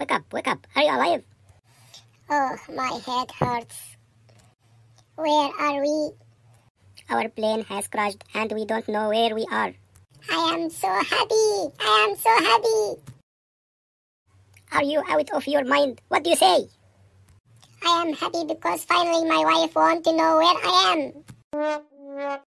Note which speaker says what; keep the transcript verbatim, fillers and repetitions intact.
Speaker 1: Wake up, wake up. Are you alive?
Speaker 2: Oh, my head hurts. Where are we?
Speaker 1: Our plane has crashed and we don't know where we are.
Speaker 2: I am so happy. I am so happy.
Speaker 1: Are you out of your mind? What do you say?
Speaker 2: I am happy because finally my wife wants to know where I am.